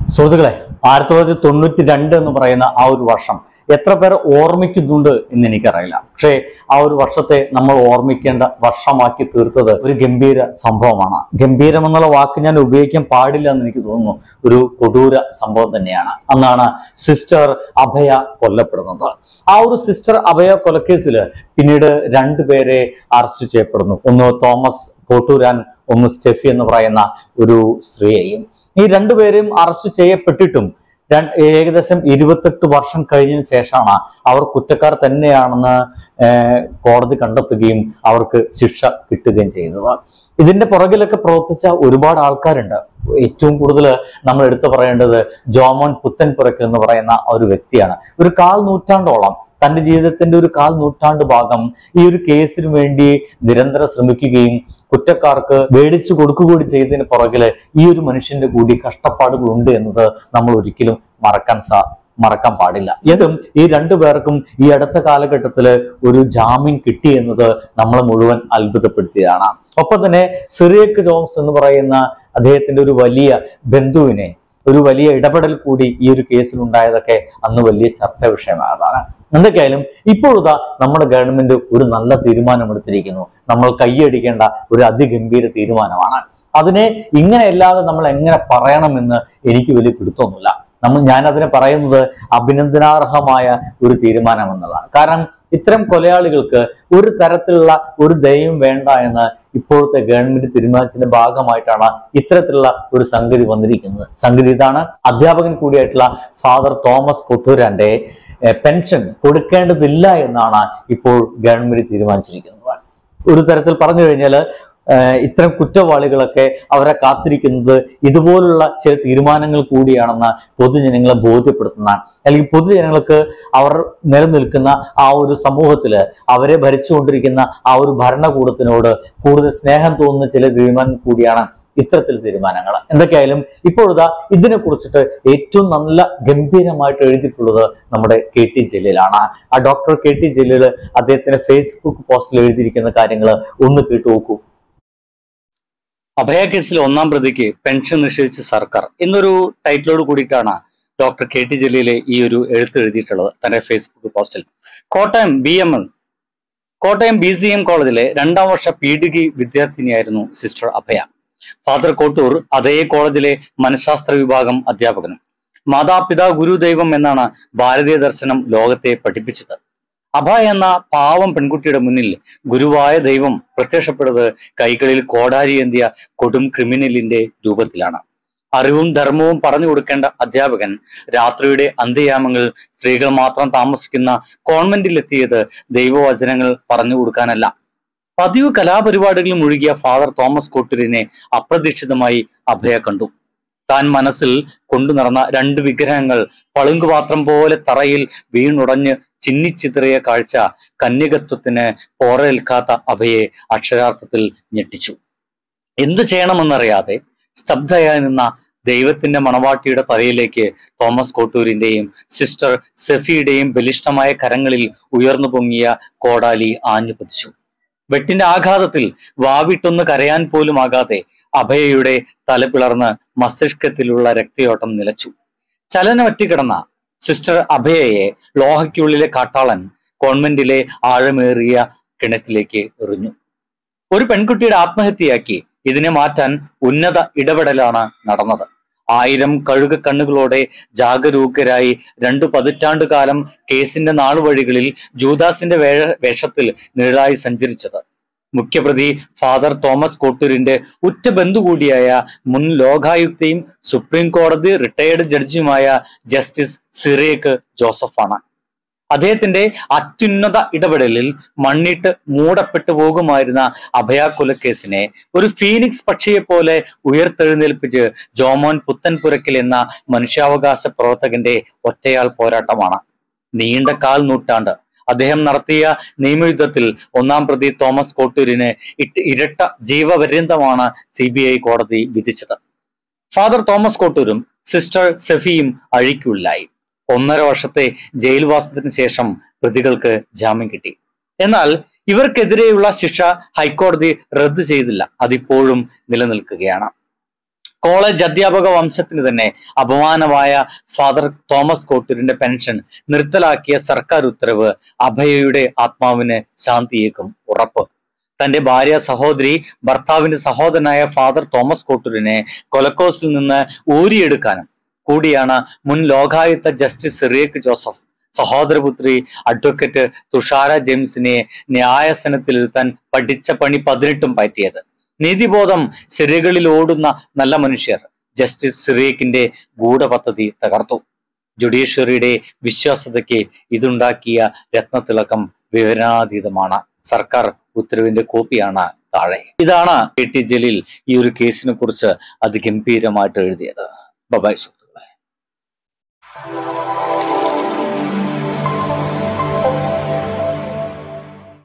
സുഹൃത്തുക്കളെ, 1992 എന്ന് പറയുന്ന ആ ഒരു വർഷം എത്ര പേർ ഓർമ്മിക്കുന്നുണ്ട് എന്ന് എനിക്കറിയില്ല. പക്ഷേ ആ ഒരു വർഷത്തെ നമ്മൾ ഓർമ്മിക്കേണ്ട വർഷമാക്കി തീർത്തത് ഒരു ഗംഭീര സംഭവമാണ്. ഗംഭീരം എന്നുള്ള വാക്ക് ഞാൻ ഉപയോഗിക്കാൻ പാടില്ല എന്ന് എനിക്ക് തോന്നുന്നു. ഒരു കൊടൂര സംഭവം തന്നെയാണ്. അന്നാണ് സിസ്റ്റർ അഭയ കൊല്ലപ്പെടുന്നത്. ആ ഒരു സിസ്റ്റർ അഭയ കൊലക്കേസിൽ പിന്നീട് രണ്ടുപേരെ അറസ്റ്റ് ചെയ്യപ്പെടുന്നു. ഒന്ന് തോമസ് കോട്ടൂരാൻ, ഒന്ന് സ്റ്റെഫി എന്ന് പറയുന്ന ഒരു സ്ത്രീയെയും. ഈ രണ്ടുപേരും അറസ്റ്റ് ചെയ്യപ്പെട്ടിട്ടും ഏകദേശം 28 വർഷം കഴിഞ്ഞതിന് ശേഷമാണ് അവർ കുറ്റക്കാർ തന്നെയാണെന്ന് കോടതി കണ്ടെത്തുകയും അവർക്ക് ശിക്ഷ കിട്ടുകയും ചെയ്തത്. ഇതിന്റെ പുറകിലൊക്കെ പ്രവർത്തിച്ച ഒരുപാട് ആൾക്കാരുണ്ട്. ഏറ്റവും കൂടുതൽ നമ്മൾ എടുത്തു പറയേണ്ടത് ജോമോൻ പുത്തൻപുരയ്ക്കൽ എന്ന് പറയുന്ന ഒരു വ്യക്തിയാണ്. ഒരു 1/4 നൂറ്റാണ്ടോളം, തന്റെ ജീവിതത്തിന്റെ ഒരു 1/4 നൂറ്റാണ്ട് ഭാഗം ഈ ഒരു കേസിന് വേണ്ടി നിരന്തരം ശ്രമിക്കുകയും കുറ്റക്കാർക്ക് മേടിച്ചു കൊടുക്കുക കൂടി ചെയ്തതിന് പുറകില് ഈ ഒരു മനുഷ്യന്റെ കൂടി കഷ്ടപ്പാടുകൾ ഉണ്ട് എന്നത് നമ്മൾ ഒരിക്കലും മറക്കാൻ പാടില്ല. ഇതും ഈ രണ്ടുപേർക്കും ഈ അടുത്ത കാലഘട്ടത്തില് ഒരു ജാമ്യം കിട്ടി എന്നത് നമ്മളെ മുഴുവൻ അത്ഭുതപ്പെടുത്തിയതാണ്. ഒപ്പം തന്നെ സിറിയക് ജോൺസ് എന്ന് പറയുന്ന അദ്ദേഹത്തിന്റെ ഒരു വലിയ ബന്ധുവിനെ, ഒരു വലിയ ഇടപെടൽ കൂടി ഈ ഒരു കേസിൽ ഉണ്ടായതൊക്കെ അന്ന് വലിയ ചർച്ചാ വിഷയമായതാണ്. എന്തൊക്കെയായാലും ഇപ്പോഴത്തെ നമ്മുടെ ഗവൺമെന്റ് ഒരു നല്ല തീരുമാനമെടുത്തിരിക്കുന്നു. നമ്മൾ കൈയടിക്കേണ്ട ഒരു അതിഗംഭീര തീരുമാനമാണ്. അതിനെ ഇങ്ങനെയല്ലാതെ നമ്മൾ എങ്ങനെ പറയണമെന്ന് എനിക്ക് വലിയ പിടുത്തമൊന്നുമില്ല. ഞാനതിനെ പറയുന്നത് അഭിനന്ദനാർഹമായ ഒരു തീരുമാനം എന്നുള്ളതാണ്. കാരണം ഇത്തരം കൊലയാളികൾക്ക് ഒരു തരത്തിലുള്ള ഒരു ദയവും വേണ്ട എന്ന് ഇപ്പോഴത്തെ ഗവൺമെന്റ് തീരുമാനത്തിന്റെ ഭാഗമായിട്ടാണ് ഇത്തരത്തിലുള്ള ഒരു സംഗതി വന്നിരിക്കുന്നത്. സംഗതി ഇതാണ്: അധ്യാപകൻ കൂടിയായിട്ടുള്ള ഫാദർ തോമസ് കൊട്ടൂരാന്റെ പെൻഷൻ കൊടുക്കേണ്ടതില്ല എന്നാണ് ഇപ്പോൾ ഗവൺമെന്റ് തീരുമാനിച്ചിരിക്കുന്നത്. ഒരു തരത്തിൽ പറഞ്ഞു കഴിഞ്ഞാൽ ഇത്തരം കുറ്റവാളികളൊക്കെ അവരെ കാത്തിരിക്കുന്നത് ഇതുപോലുള്ള ചില തീരുമാനങ്ങൾ കൂടിയാണെന്ന് പൊതുജനങ്ങളെ ബോധ്യപ്പെടുത്തുന്ന, അല്ലെങ്കിൽ പൊതുജനങ്ങൾക്ക് അവർ നിലനിൽക്കുന്ന ആ ഒരു സമൂഹത്തില് അവരെ ഭരിച്ചുകൊണ്ടിരിക്കുന്ന ആ ഒരു ഭരണകൂടത്തിനോട് കൂടുതൽ സ്നേഹം തോന്നുന്ന ചില തീരുമാനങ്ങൾ കൂടിയാണ് ഇത്തരത്തിൽ തീരുമാനങ്ങൾ. എന്തൊക്കെയായാലും ഇപ്പോഴത്തെ ഇതിനെ കുറിച്ചിട്ട് ഏറ്റവും നല്ല ഗംഭീരമായിട്ട് എഴുതിയിട്ടുള്ളത് നമ്മുടെ KT ജലീലാണ്. ആ ഡോക്ടർ KT ജലീൽ അദ്ദേഹത്തിന്റെ ഫേസ്ബുക്ക് പോസ്റ്റിൽ എഴുതിയിരിക്കുന്ന കാര്യങ്ങൾ ഒന്ന് കേട്ടു നോക്കൂ. അഭയ കേസിൽ 1-ാം പ്രതിക്ക് പെൻഷൻ നിഷേധിച്ച സർക്കാർ എന്നൊരു ടൈറ്റിലോട് കൂടിയിട്ടാണ് ഡോക്ടർ KT ജലീൽ ഈ ഒരു എഴുത്ത് എഴുതിയിട്ടുള്ളത് തന്റെ ഫേസ്ബുക്ക് പോസ്റ്റിൽ. കോട്ടയം BCM കോളേജിലെ 2-ാം വർഷ PhD വിദ്യാർത്ഥിനിയായിരുന്നു സിസ്റ്റർ അഭയ. ഫാദർ കോട്ടൂർ അതേ കോളേജിലെ മനഃശാസ്ത്ര വിഭാഗം അധ്യാപകനും. മാതാപിതാ ഗുരുദൈവം എന്നാണ് ഭാരതീയ ദർശനം ലോകത്തെ പഠിപ്പിച്ചത്. അഭയ എന്ന പാവം പെൺകുട്ടിയുടെ മുന്നിൽ ഗുരുവായ ദൈവം പ്രത്യക്ഷപ്പെടുന്നത് കൈകളിൽ കോടാരി ഏന്തിയ കൊടും ക്രിമിനലിന്റെ രൂപത്തിലാണ്. അറിവും ധർമ്മവും പറഞ്ഞു കൊടുക്കേണ്ട അധ്യാപകൻ രാത്രിയുടെ അന്ത്യയാമങ്ങൾ സ്ത്രീകൾ മാത്രം താമസിക്കുന്ന കോൺവെന്റിലെത്തിയത് ദൈവവചനങ്ങൾ പറഞ്ഞു കൊടുക്കാനല്ല. പതിവ് കലാപരിപാടികളിൽ മുഴുകിയ ഫാദർ തോമസ് കോട്ടൂരിനെ അപ്രതീക്ഷിതമായി അഭയ കണ്ടു. താൻ മനസ്സിൽ കൊണ്ടു നടന്ന 2 വിഗ്രഹങ്ങൾ പളുങ്കുപാത്രം പോലെ തറയിൽ വീണുടഞ്ഞ് ചിന്നിച്ചിതറിയ കാഴ്ച കന്യകത്വത്തിന് പോറേൽക്കാത്ത അഭയെ അക്ഷരാർത്ഥത്തിൽ ഞെട്ടിച്ചു. എന്തു ചെയ്യണമെന്നറിയാതെ സ്തബ്ധയായി നിന്ന ദൈവത്തിന്റെ മണവാട്ടിയുടെ തലയിലേക്ക് തോമസ് കോട്ടൂരിന്റെയും സിസ്റ്റർ സെഫിയുടെയും ബലിഷ്ഠമായ കരങ്ങളിൽ ഉയർന്നു പൊങ്ങിയ കോടാലി ആഞ്ഞു പതിച്ചു. വെട്ടിന്റെ ആഘാതത്തിൽ വാവിട്ടൊന്ന് കരയാൻ പോലും ആകാതെ അഭയയുടെ തല പിളർന്ന് മസ്തിഷ്കത്തിലുള്ള രക്തയോട്ടം നിലച്ചു. ചലനമറ്റിക്കിടന്ന സിസ്റ്റർ അഭയയെ ലോഹയ്ക്കുള്ളിലെ കാട്ടാളൻ കോൺവെന്റിലെ ആഴമേറിയ കിണറ്റിലേക്ക് എറിഞ്ഞു. ഒരു പെൺകുട്ടിയുടെ ആത്മഹത്യയാക്കി ഇതിനെ മാറ്റാൻ ഉന്നത ഇടപെടലാണ് നടന്നത്. 1000 കഴുക കണ്ണുകളോടെ ജാഗരൂകരായി 2 പതിറ്റാണ്ടുകാലം കേസിന്റെ നാളുവഴികളിൽ ജൂദാസിന്റെ വേഷത്തിൽ നിഴലായി സഞ്ചരിച്ചത് മുഖ്യപ്രതി ഫാദർ തോമസ് കോട്ടൂരിന്റെ ഉറ്റ ബന്ധു കൂടിയായ മുൻ ലോകായുക്തയും സുപ്രീം കോടതി റിട്ടയർഡ് ജഡ്ജിയുമായ ജസ്റ്റിസ് സിറിയക് ജോസഫാണ്. അദ്ദേഹത്തിന്റെ അത്യുന്നത ഇടപെടലിൽ മണ്ണിട്ട് മൂടപ്പെട്ടു പോകുമായിരുന്ന അഭയ കൊലക്കേസിനെ ഒരു ഫീനിക്സ് പക്ഷിയെ പോലെ ഉയർത്തെഴുന്നേൽപ്പിച്ച് ജോമോൻ പുത്തൻപുരയ്ക്കൽ എന്ന മനുഷ്യാവകാശ പ്രവർത്തകന്റെ ഒറ്റയാൾ പോരാട്ടമാണ്. നീണ്ട 1/4 നൂറ്റാണ്ട് അദ്ദേഹം നടത്തിയ നിയമയുദ്ധത്തിൽ 1-ാം പ്രതി തോമസ് കോട്ടൂരിന് ഇരട്ട ജീവപര്യന്തമാണ് CBI കോടതി വിധിച്ചത്. ഫാദർ തോമസ് കോട്ടൂരും സിസ്റ്റർ സെഫിയും അഴിക്കുള്ളിലായി. 1.5 വർഷത്തെ ജയിൽവാസത്തിന് ശേഷം പ്രതികൾക്ക് ജാമ്യം കിട്ടി. എന്നാൽ ഇവർക്കെതിരെയുള്ള ശിക്ഷ ഹൈക്കോടതി റദ്ദ് ചെയ്തില്ല. അതിപ്പോഴും നിലനിൽക്കുകയാണ്. കോളേജ് അധ്യാപക വംശത്തിന് തന്നെ അപമാനമായ ഫാദർ തോമസ് കോട്ടൂരിന്റെ പെൻഷൻ നിർത്തലാക്കിയ സർക്കാർ ഉത്തരവ് അഭയയുടെ ആത്മാവിന് ശാന്തിയേക്കും ഉറപ്പ്. തന്റെ ഭാര്യ സഹോദരി ഭർത്താവിന്റെ സഹോദരനായ ഫാദർ തോമസ് കോട്ടൂരിനെ കൊലക്കോസിൽ നിന്ന് ഊരിയെടുക്കാനും കൂടിയാണ് മുൻ ലോകായുക്ത ജസ്റ്റിസ് സിറിയക് ജോസഫ് സഹോദരപുത്രി അഡ്വക്കേറ്റ് തുഷാര ജെയിംസിനെ ന്യായാസനത്തിലിരുത്താൻ പഠിച്ച പണി 18 പറ്റിയത്. നീതിബോധം സിരകളിൽ ഓടുന്ന നല്ല മനുഷ്യർ ജസ്റ്റിസ് സിറിയക്കിന്റെ ഗൂഢപദ്ധതി തകർത്തു. ജുഡീഷ്യറിയുടെ വിശ്വാസ്യതയ്ക്ക് ഇതുണ്ടാക്കിയ രത്നത്തിളക്കം വിവരണാതീതമാണ്. സർക്കാർ ഉത്തരവിന്റെ കോപ്പിയാണ് താഴെ. ഇതാണ് KT ജലീൽ ഈ ഒരു കേസിനെ കുറിച്ച് അതിഗംഭീരമായിട്ട് എഴുതിയത്. ബൈ സുഹൃത്തുക്കളെ.